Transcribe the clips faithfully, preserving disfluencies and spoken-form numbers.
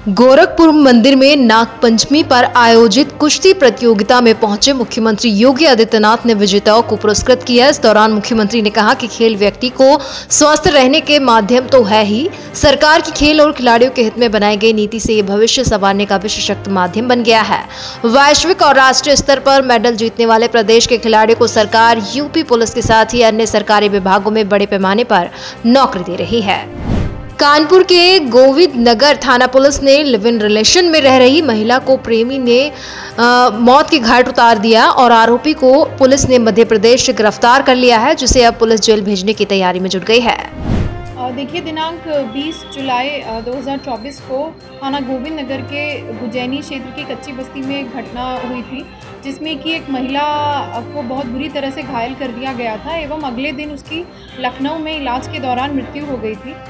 गोरखपुर मंदिर में नागपंचमी पर आयोजित कुश्ती प्रतियोगिता में पहुंचे मुख्यमंत्री योगी आदित्यनाथ ने विजेताओं को पुरस्कृत किया। इस दौरान मुख्यमंत्री ने कहा कि खेल व्यक्ति को स्वस्थ रहने के माध्यम तो है ही, सरकार की खेल और खिलाड़ियों के हित में बनाई गई नीति से ये भविष्य संवारने का विशेषक्त माध्यम बन गया है। वैश्विक और राष्ट्रीय स्तर पर मेडल जीतने वाले प्रदेश के खिलाड़ियों को सरकार यूपी पुलिस के साथ ही अन्य सरकारी विभागों में बड़े पैमाने पर नौकरी दे रही है। कानपुर के गोविंद नगर थाना पुलिस ने लिव इन रिलेशन में रह रही महिला को प्रेमी ने आ, मौत के घाट उतार दिया और आरोपी को पुलिस ने मध्य प्रदेश से गिरफ्तार कर लिया है, जिसे अब पुलिस जेल भेजने की तैयारी में जुट गई है। देखिए, दिनांक बीस जुलाई दो हज़ार चौबीस को थाना गोविंद नगर के गुजैनी क्षेत्र की कच्ची बस्ती में एक घटना हुई थी, जिसमें कि एक महिला को बहुत बुरी तरह से घायल कर दिया गया था एवं अगले दिन उसकी लखनऊ में इलाज के दौरान मृत्यु हो गई थी।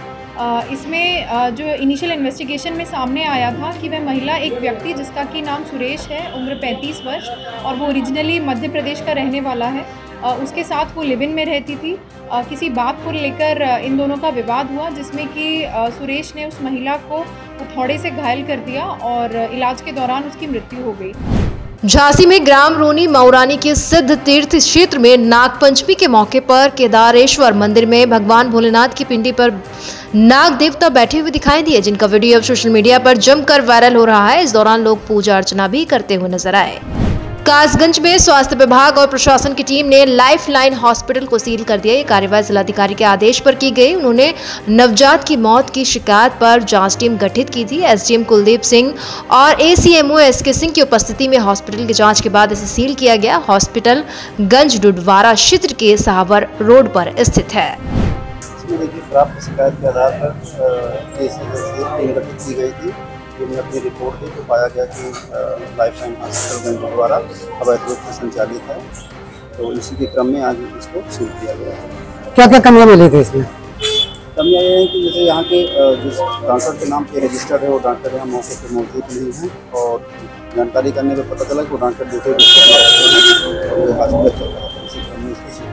इसमें जो इनिशियल इन्वेस्टिगेशन में सामने आया था कि वह महिला एक व्यक्ति जिसका कि नाम सुरेश है, उम्र पैंतीस वर्ष और वो ओरिजिनली मध्य प्रदेश का रहने वाला है, उसके साथ वो लिव इन में रहती थी। किसी बात को लेकर इन दोनों का विवाद हुआ, जिसमें कि सुरेश ने उस महिला को हथौड़े से घायल कर दिया और इलाज के दौरान उसकी मृत्यु हो गई। झांसी में ग्राम रोनी मऊरानी के सिद्ध तीर्थ क्षेत्र में नागपंचमी के मौके पर केदारेश्वर मंदिर में भगवान भोलेनाथ की पिंडी पर नाग देवता बैठे हुए दिखाई दिए, जिनका वीडियो अब सोशल मीडिया पर जमकर वायरल हो रहा है। इस दौरान लोग पूजा अर्चना भी करते हुए नजर आए। कासगंज में स्वास्थ्य विभाग और प्रशासन की टीम ने लाइफ लाइन हॉस्पिटल को सील कर दिया। ये कार्रवाई जिलाधिकारी के आदेश पर की गई। उन्होंने नवजात की मौत की शिकायत पर जांच टीम गठित की थी। एसडीएम कुलदीप सिंह और एसीएमओ एसके सिंह की उपस्थिति में हॉस्पिटल की जांच के बाद इसे सील किया गया। हॉस्पिटल गंज डुडवारा क्षेत्र के साहवर रोड पर स्थित है। प्राप्त शिकायत के आधार पर टीम गठित की गई थी, जिनमें अपनी रिपोर्ट दी तो पाया गया कि लाइफ लाइन हॉस्पिटल गंज द्वारा अवैध रूप से संचालित है, तो इसी के क्रम में आज इसको सील किया गया है। क्या क्या कमियां मिली थी इसमें? कमियां ये हैं कि जैसे यहाँ के जिस डॉक्टर के नाम पे रजिस्टर्ड है वो डॉक्टर यहाँ मौके पर मौजूद नहीं है, और जानकारी करने पर पता चला कि वो डॉक्टर दूसरे हॉस्पिटल चल रहा था। इसी क्रम में इसको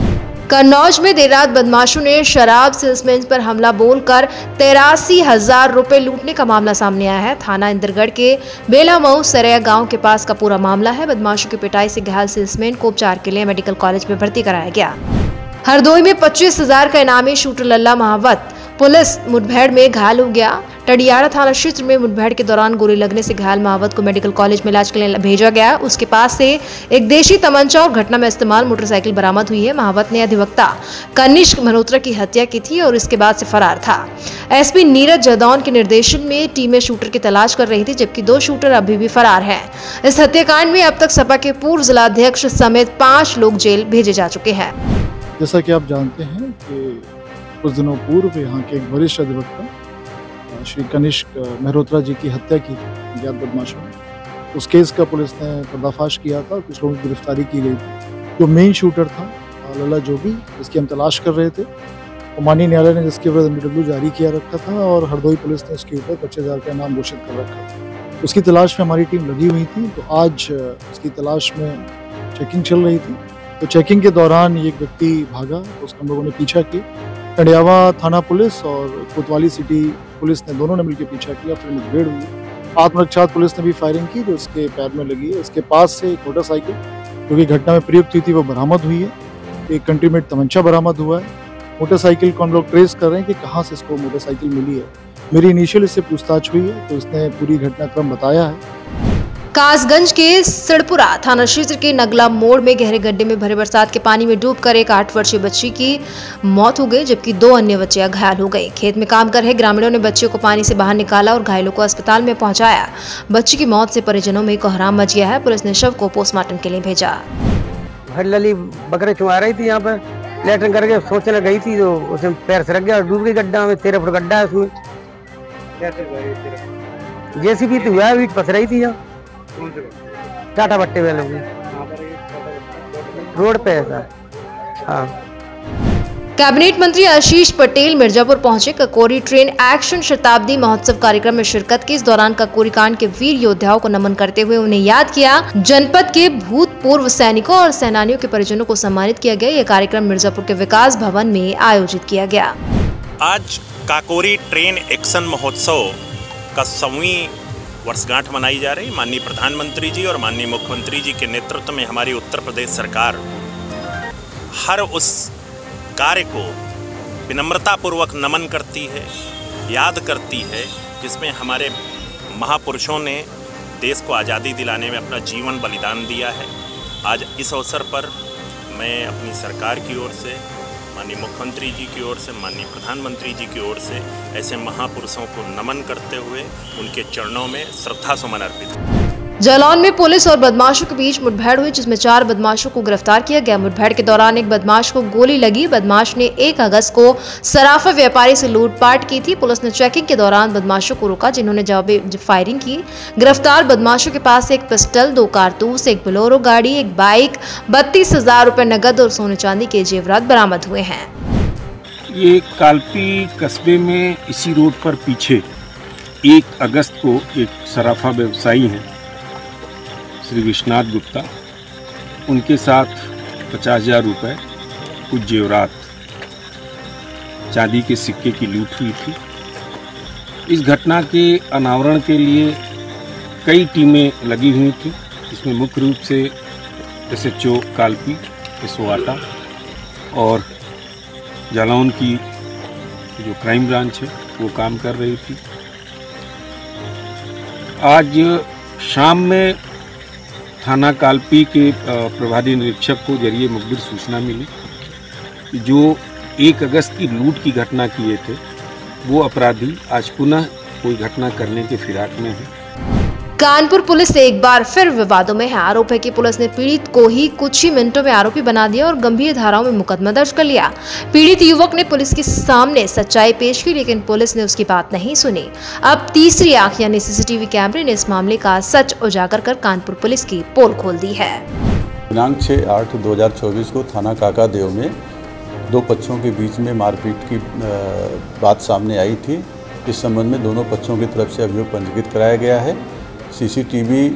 कन्नौज में देर रात बदमाशों ने शराब सेल्समैन पर हमला बोलकर तेरासी हजार रुपए लूटने का मामला सामने आया है। थाना इंदरगढ़ के बेलामऊ सरैया गांव के पास का पूरा मामला है। बदमाशों की पिटाई से घायल सेल्समैन को उपचार के लिए मेडिकल कॉलेज में भर्ती कराया गया। हरदोई में पच्चीस हजार का इनामी शूटर लल्ला महावत पुलिस मुठभेड़ में घायल हो गया। टडियाड़ा थाना क्षेत्र में मुठभेड़ के दौरान गोली लगने से घायल महावत को मेडिकल कॉलेज में इलाज के लिए भेजा गया। उसके पास से एक देशी तमंचा और घटना में इस्तेमाल मोटरसाइकिल बरामद हुई है। महावत ने अधिवक्ता कनिष्क मल्होत्रा की हत्या की थी और इसके बाद से फरार था। एसपी नीरज जदौन के निर्देशन में टीमें शूटर की तलाश कर रही थी, जबकि दो शूटर अभी भी फरार हैं। इस हत्याकांड में अब तक सपा के पूर्व जिलाध्यक्ष समेत पांच लोग जेल भेजे जा चुके हैं। जैसा कि आप जानते हैं कि कुछ दिनों पूर्व यहाँ के एक वरिष्ठ अधिवक्ता श्री कनिष्क मल्होत्रा जी की हत्या की ज्ञात बदमाशों ने, उस केस का पुलिस ने पर्दाफाश किया था। कुछ लोगों की गिरफ्तारी की गई थी। जो मेन शूटर था लल्ला जोगी, जिसकी हम तलाश कर रहे थे, वो माननीय न्यायालय ने जिसके विरुद्ध एमडब्ल्यू जारी किया रखा था और हरदोई पुलिस ने उसके ऊपर पच्चीस हजार का इनाम घोषित कर रखा था। उसकी तलाश में हमारी टीम लगी हुई थी, तो आज उसकी तलाश में चेकिंग चल रही थी। तो चेकिंग के दौरान एक व्यक्ति भागा, तो उसका हम लोगों ने पीछा किया। टडियावा थाना पुलिस और कोतवाली सिटी पुलिस ने दोनों ने मिलकर पीछा किया, फिर मुठभेड़ हुई। आत्मरक्षा पुलिस ने भी फायरिंग की, जो उसके पैर में लगी है। इसके पास से एक मोटरसाइकिल जो कि घटना में प्रयुक्त हुई थी वो बरामद हुई है। एक कंट्रीमेट तमंचा बरामद हुआ है। मोटरसाइकिल को हम लोग ट्रेस कर रहे हैं कि कहाँ से इसको मोटरसाइकिल मिली है। मेरी इनिशियल इससे पूछताछ हुई है, तो इसने पूरी घटनाक्रम बताया है। कासगंज के सड़पुरा थाना क्षेत्र के नगला मोड़ में गहरे गड्ढे में भरे बरसात के पानी में डूबकर एक आठ वर्षीय बच्ची की मौत हो गई, जबकि दो अन्य बच्चियां घायल हो गई। खेत में काम कर रहे ग्रामीणों ने बच्चे को पानी से बाहर निकाला और घायलों को अस्पताल में पहुंचाया। बच्ची की मौत से परिजनों में कोहराम मच गया है। पुलिस ने शव को पोस्टमार्टम के लिए भेजा। लली बकरे चुआ रही थी यहाँ पर, लेटरिन करके सोचने गई थी, तो उसमें पैर सरक गया और डूब गई गड्ढा में। तेरह फुट गड्ढा है उसमें। जेसीबी तो हुआ है, फंस रही थी यहाँ टाटा भट्टे वाले रोड पे ऐसा। हाँ। कैबिनेट मंत्री आशीष पटेल मिर्जापुर पहुंचे। ककोरी ट्रेन एक्शन शताब्दी महोत्सव कार्यक्रम में शिरकत की। इस दौरान ककोरी कांड के वीर योद्धाओं को नमन करते हुए उन्हें याद किया। जनपद के भूतपूर्व सैनिकों और सेनानियों के परिजनों को सम्मानित किया गया। यह कार्यक्रम मिर्जापुर के विकास भवन में आयोजित किया गया। आज काकोरी ट्रेन एक्शन महोत्सव का सौवीं वर्षगांठ मनाई जा रही। माननीय प्रधानमंत्री जी और माननीय मुख्यमंत्री जी के नेतृत्व में हमारी उत्तर प्रदेश सरकार हर उस कार्य को विनम्रतापूर्वक नमन करती है, याद करती है, जिसमें हमारे महापुरुषों ने देश को आज़ादी दिलाने में अपना जीवन बलिदान दिया है। आज इस अवसर पर मैं अपनी सरकार की ओर से, माननीय मुख्यमंत्री जी की ओर से, माननीय प्रधानमंत्री जी की ओर से ऐसे महापुरुषों को नमन करते हुए उनके चरणों में श्रद्धा सुमन अर्पित। जालौन में पुलिस और बदमाशों के बीच मुठभेड़ हुई, जिसमें चार बदमाशों को गिरफ्तार किया गया। मुठभेड़ के दौरान एक बदमाश को गोली लगी। बदमाश ने एक अगस्त को सराफा व्यापारी से लूटपाट की थी। पुलिस ने चेकिंग के दौरान बदमाशों को रोका, जिन्होंने जवाबी फायरिंग की। गिरफ्तार बदमाशों के पास एक पिस्टल, दो कारतूस, एक बोलेरो गाड़ी, एक बाइक, बत्तीस हजार रुपए नगद और सोने चांदी के जेवरात बरामद हुए हैं। ये कालपी कस्बे में इसी रोड पर पीछे एक अगस्त को एक सराफा व्यवसायी हैं श्री विश्वनाथ गुप्ता, उनके साथ पचास हजार रुपये, कुछ जेवरात, चांदी के सिक्के की लूट हुई थी। इस घटना के अनावरण के लिए कई टीमें लगी हुई थी, इसमें मुख्य रूप से S H O Kalpi, S O Ata और जालौन की जो क्राइम ब्रांच है वो काम कर रही थी। आज शाम में थाना कालपी के प्रभारी निरीक्षक को जरिए मुखबिर सूचना मिली कि जो एक अगस्त की लूट की घटना किए थे वो अपराधी आज पुनः कोई घटना करने के फिराक में है। कानपुर पुलिस एक बार फिर विवादों में है। आरोप है कि पुलिस ने पीड़ित को ही कुछ ही मिनटों में आरोपी बना दिया और गंभीर धाराओं में मुकदमा दर्ज कर लिया। पीड़ित युवक ने पुलिस के सामने सच्चाई पेश की, लेकिन पुलिस ने उसकी बात नहीं सुनी। अब तीसरी आंख यानी सीसीटीवी कैमरे ने इस मामले का सच उजागर कर कानपुर पुलिस की पोल खोल दी है। दिनांक छह आठ दो हजार चौबीस को थाना काकादेव में दो पक्षों के बीच में मारपीट की बात सामने आई थी। इस संबंध में दोनों पक्षों की तरफ से अभियोग पंजीकृत कराया गया है। सीसीटीवी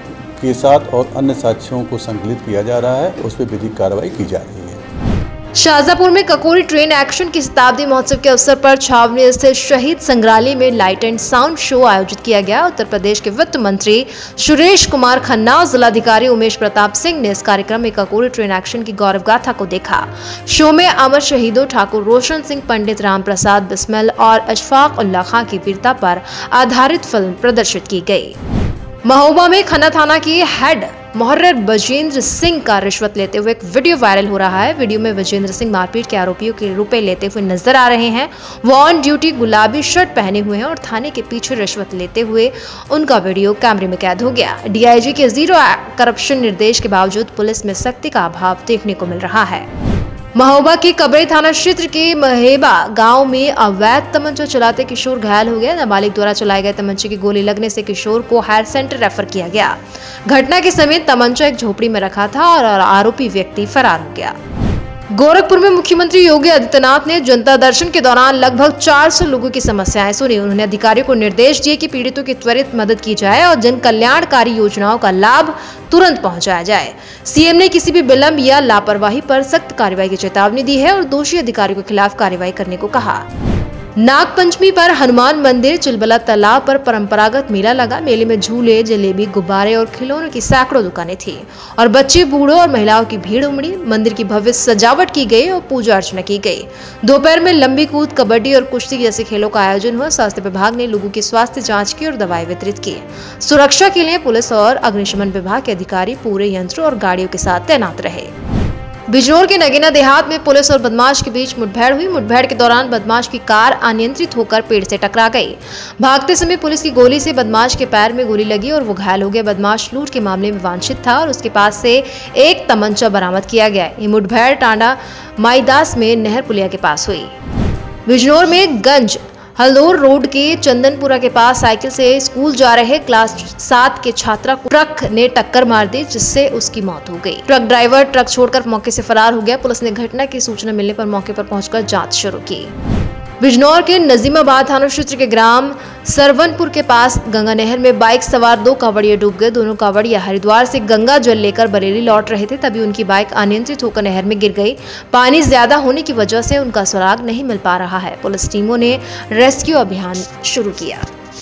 के साथ और अन्य साक्ष्यों को संकलित किया जा रहा है, उस पर विधिक कार्रवाई की जा रही है। शाहजहाँपुर में ककोरी ट्रेन एक्शन की शताब्दी महोत्सव के अवसर पर छावनी स्थित शहीद संग्रहालय में लाइट एंड साउंड शो आयोजित किया गया। उत्तर प्रदेश के वित्त मंत्री सुरेश कुमार खन्ना और जिलाधिकारी उमेश प्रताप सिंह ने इस कार्यक्रम में ककोरी ट्रेन एक्शन की गौरव गाथा को देखा। शो में अमर शहीदों ठाकुर रोशन सिंह, पंडित राम प्रसाद बिस्मिल और अशफाक उल्ला खां की वीरता पर आधारित फिल्म प्रदर्शित की गई। महोबा में खन्ना थाना की हेड मोहर्रर विजेंद्र सिंह का रिश्वत लेते हुए एक वीडियो वायरल हो रहा है। वीडियो में विजेंद्र सिंह मारपीट के आरोपियों के रुपए लेते हुए नजर आ रहे हैं। वो ऑन ड्यूटी गुलाबी शर्ट पहने हुए हैं और थाने के पीछे रिश्वत लेते हुए उनका वीडियो कैमरे में कैद हो गया। डीआईजी के जीरो करप्शन निर्देश के बावजूद पुलिस में सख्ती का अभाव देखने को मिल रहा है। महोबा के कबरे थाना क्षेत्र के महेबा गांव में अवैध तमंचा चलाते किशोर घायल हो गया। नाबालिग द्वारा चलाए गए तमंचे की गोली लगने से किशोर को हायर सेंटर रेफर किया गया। घटना के समय तमंचा एक झोपड़ी में रखा था और आरोपी व्यक्ति फरार हो गया। गोरखपुर में मुख्यमंत्री योगी आदित्यनाथ ने जनता दर्शन के दौरान लगभग चार सौ लोगों की समस्याएं सुनी। उन्होंने अधिकारियों को निर्देश दिए कि पीड़ितों की त्वरित मदद की जाए और जन कल्याणकारी योजनाओं का लाभ तुरंत पहुंचाया जाए। सीएम ने किसी भी विलंब या लापरवाही पर सख्त कार्रवाई की चेतावनी दी है और दोषी अधिकारियों के खिलाफ कार्रवाई करने को कहा। नागपंचमी पर हनुमान मंदिर चिलबला तालाब पर परंपरागत मेला लगा। मेले में झूले, जलेबी, गुब्बारे और खिलौनों की सैकड़ों दुकानें थी और बच्चे, बूढ़ों और महिलाओं की भीड़ उमड़ी। मंदिर की भव्य सजावट की गई और पूजा अर्चना की गई। दोपहर में लंबी कूद, कबड्डी और कुश्ती जैसे खेलों का आयोजन हुआ। स्वास्थ्य विभाग ने लोगों की स्वास्थ्य जाँच की और दवाएं वितरित की। सुरक्षा के लिए पुलिस और अग्निशमन विभाग के अधिकारी पूरे यंत्र और गाड़ियों के साथ तैनात रहे। बिजनौर के नगीना देहात में पुलिस और बदमाश के बीच मुठभेड़ हुई। मुठभेड़ के दौरान बदमाश की कार अनियंत्रित होकर पेड़ से टकरा गई। भागते समय पुलिस की गोली से बदमाश के पैर में गोली लगी और वो घायल हो गया। बदमाश लूट के मामले में वांछित था और उसके पास से एक तमंचा बरामद किया गया। ये मुठभेड़ टांडा माईदास में नहर पुलिया के पास हुई। बिजनौर में गंज हल्दौर रोड के चंदनपुरा के पास साइकिल से स्कूल जा रहे क्लास सात के छात्रा को ट्रक ने टक्कर मार दी, जिससे उसकी मौत हो गई। ट्रक ड्राइवर ट्रक छोड़कर मौके से फरार हो गया। पुलिस ने घटना की सूचना मिलने पर मौके पर पहुंचकर जांच शुरू की। बिजनौर के नजीमाबाद थाना क्षेत्र के ग्राम सरवनपुर के पास गंगा नहर में बाइक सवार दो कांवड़िया डूब गए। दोनों कांवड़िया हरिद्वार से गंगा जल लेकर बरेली लौट रहे थे, तभी उनकी बाइक अनियंत्रित होकर नहर में गिर गई। पानी ज्यादा होने की वजह से उनका सुराग नहीं मिल पा रहा है। पुलिस टीमों ने रेस्क्यू अभियान शुरू किया।